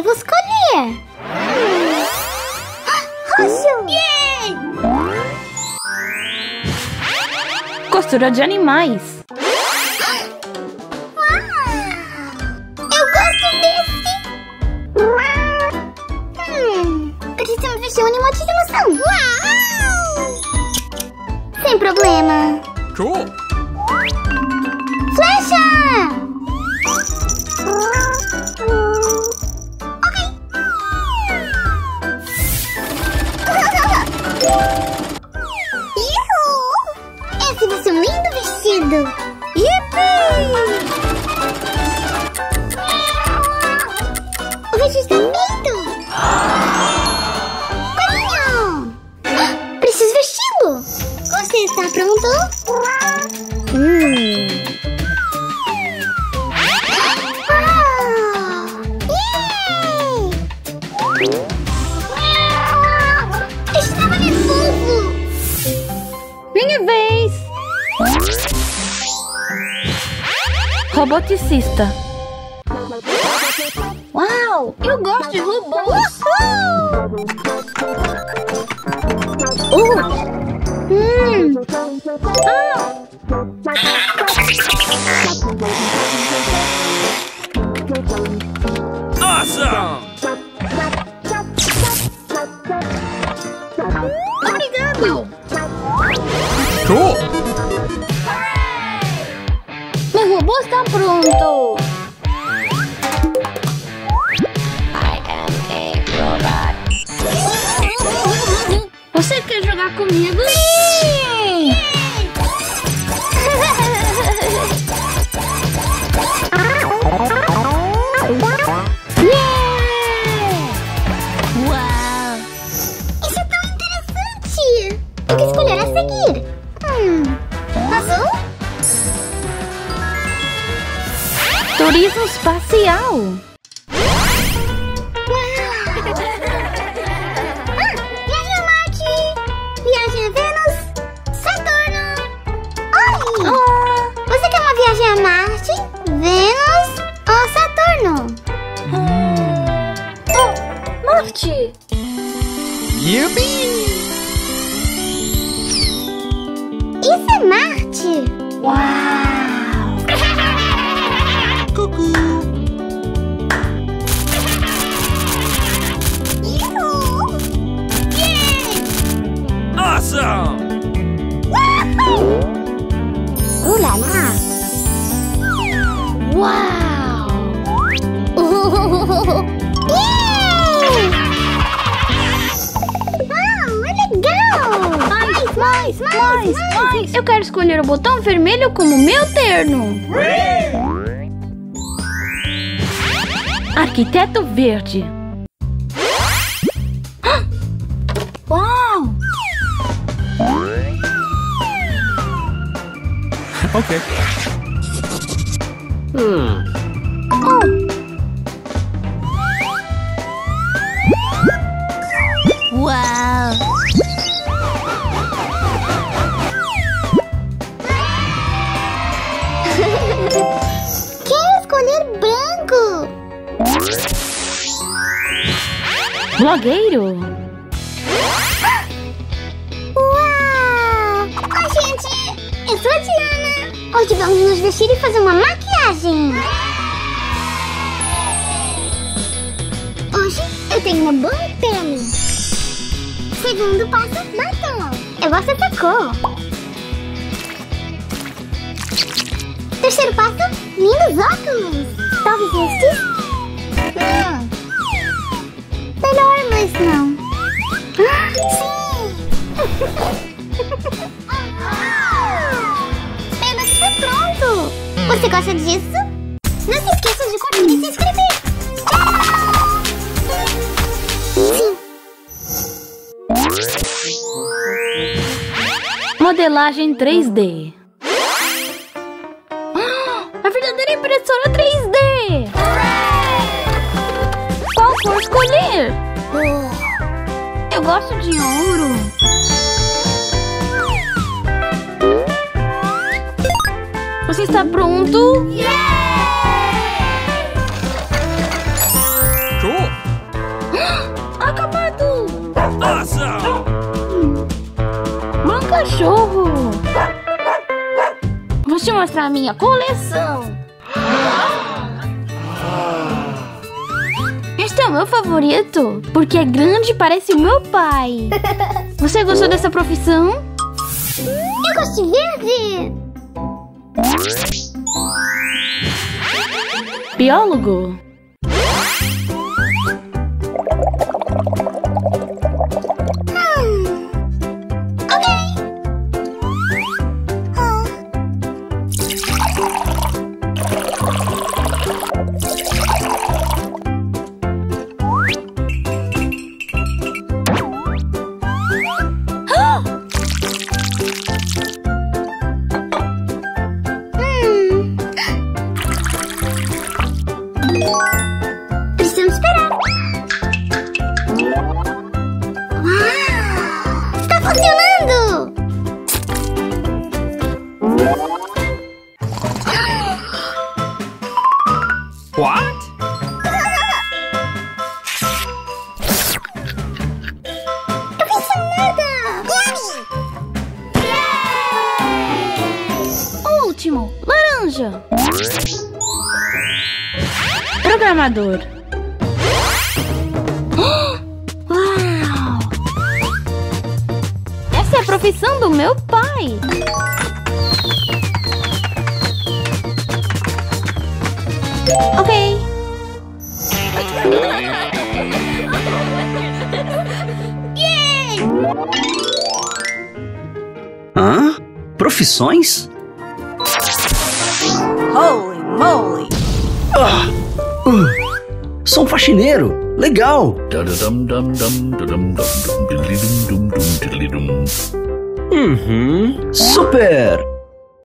devo escolher? Roxo! Yay! Costura de animais. Eu gosto desse! Precisamos vestir um emoji de emoção! Uau! Sem problema! Cool! Flecha! Esse vai ser um lindo vestido! Yippee! O vestido está feito! Coelhinho! Preciso vesti-lo! Você está pronto? Estava nervoso! Minha vez! Roboticista. Uau! Eu gosto de robôs! Awesome! Obrigado! Cool! Meu robô está pronto! Você quer jogar comigo? Sim! Uau! Isso é tão interessante! O que escolher a seguir? Azul? Turismo espacial. Viagem a Marte! Viagem a Vênus! Saturno! Oi! Você quer uma viagem a Marte, Vênus ou Saturno? Marte! Yippee! Isso é Marte! Uau! Cuckoo! Awesome! Lá! Uau! Uau, é legal! Mais! Eu quero escolher o botão vermelho como meu terno. Arquiteto verde. Uau! Okay. Uau! Quero escolher branco! Blogueiro. Uau! Oi, gente! Eu sou a Diana! Hoje vamos nos vestir e fazer uma maquiagem! Hoje eu tenho uma boa pele! Segundo passo, batom! Eu gosto dessa cor! Terceiro passo, lindos óculos! Talvez estes? Melhor, mas não! Sim! Pena que tá pronto! Você gosta disso? Não se esqueça de curtir e se inscrever! Sim! Modelagem 3D. A verdadeira impressora 3D! Qual cor escolher? Eu gosto de ouro. Você está pronto? Cool! Awesome! Bom cachorro! Vou te mostrar a minha coleção. Este é o meu favorito, porque é grande e parece o meu pai. Você gostou dessa profissão? Eu gosto de verde. Biólogo. Precisamos esperar. Uau! Está funcionando! What? Eu fiz nada! Último, laranja. Programador. Uau! Essa é a profissão do meu pai. Ok. Hã? Profissões? Holy moly! Sou um faxineiro. Legal. Super.